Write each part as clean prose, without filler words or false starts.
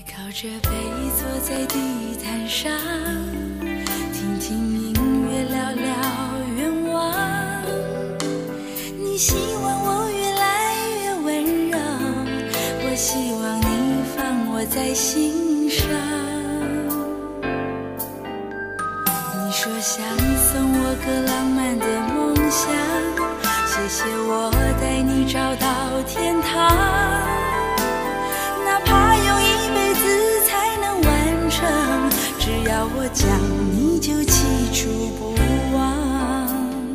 靠着背坐在地毯上，听听音乐，聊聊愿望。你希望我越来越温柔，我希望你放我在心上。你说想送我个浪漫的梦想，谢谢我带你找到天堂，哪怕用一辈子才能完成，只要我讲你就记住不忘。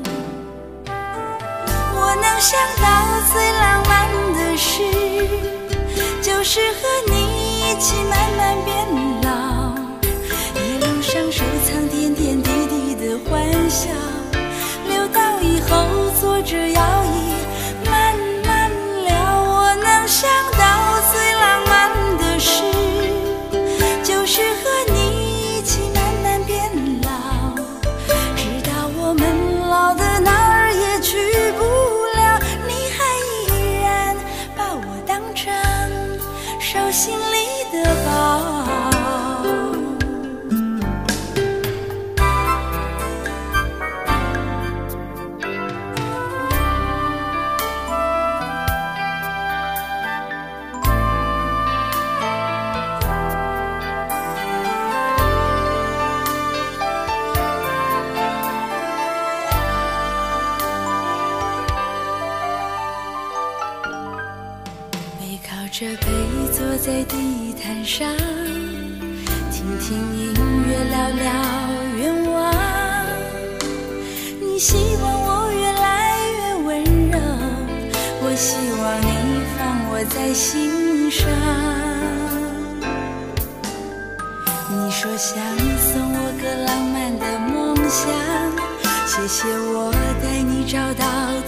我能想到最浪漫的事，就是和你一起慢慢变老，一路上收藏点点滴滴的欢笑，留到以后坐着摇椅慢慢聊。我能想到最浪漫的事，就是和你一起慢慢变老，直到我们老的哪儿也去不了，你还依然把我当成手心里的宝。靠着背坐在地毯上，听听音乐，聊聊愿望。你希望我越来越温柔，我希望你放我在心上。你说想送我个浪漫的梦想，谢谢我带你找到